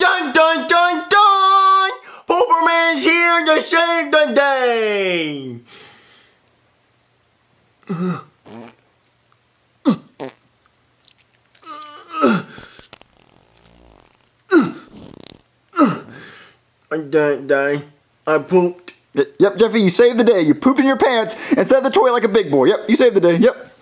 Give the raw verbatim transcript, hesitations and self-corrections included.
Dun dun dun dun! Pooperman's here to save the day! I didn't die. I pooped. Yep, Jeffy, you saved the day. You pooped in your pants and set the toy like a big boy. Yep, you saved the day. Yep.